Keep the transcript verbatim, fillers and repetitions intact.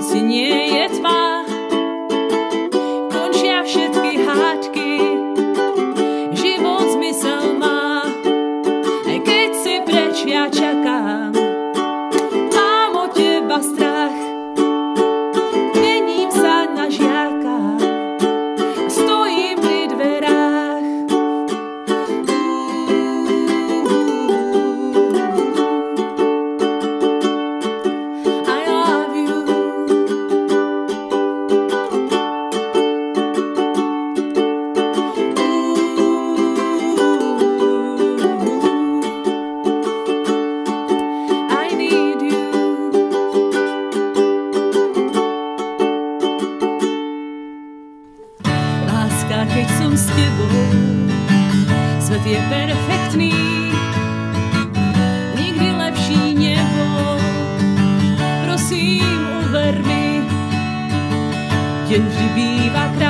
konci nie je tma, končia všetky hádky, život zmysel má, aj keď si preč ja čakám, mám od teba strach, mením sa na žiaka, stojím pri dverách. I love you. I need you. Láska, keď som s tebou, svet je perfektný, nikdy lepší nebol. Prosím, uver mi, deň vždy býva krásny.